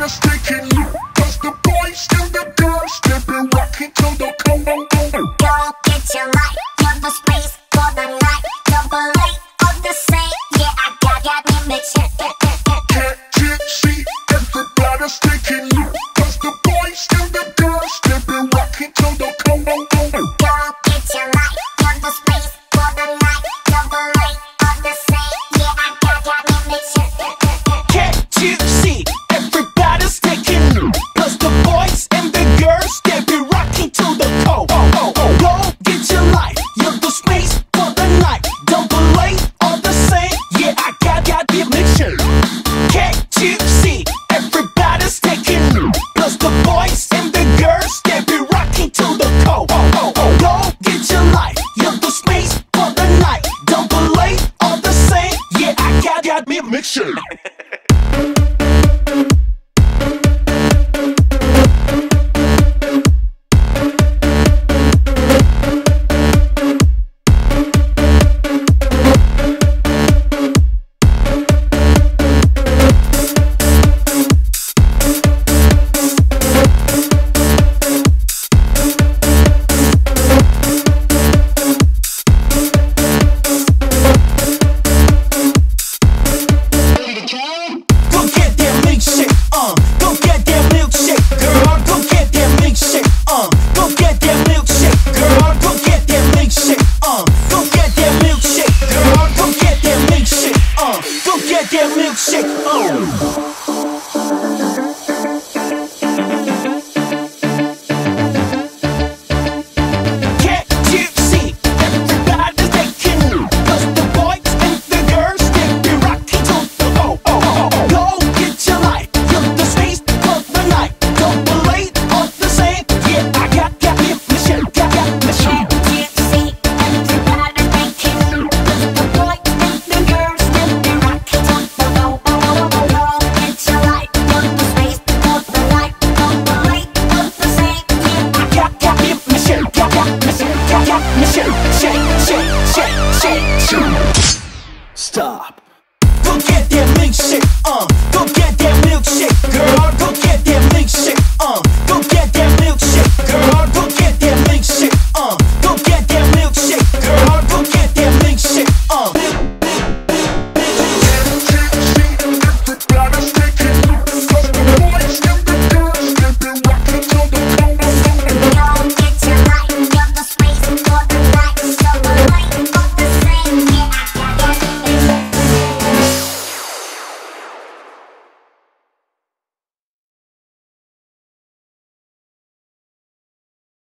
Everybody's taking you, 'cause the boys and the girls, they've been rocking to the cold. Girl, get your light, you're the space for the night. Double A of the same, yeah, I got me mixing. Can't you see? Everybody's taking you, 'cause the boys and the girls, they've been rocking to the cold. Girl, get your light, you're the space for the night. Double A of the same, yeah, I got me mixing. Can't you see? Everybody's taking you, 'cause the boys and the girls, they be rocking to the cold. Go get your life, you're the space for the night. Double A, all the same, yeah, I got the mixture. Can't you see? Everybody's taking you, 'cause the boys and the girls, they be rocking to the cold. Go get your life, you're the space for the night. Double A, all the same, yeah, I got me a mixture. Get that milkshake,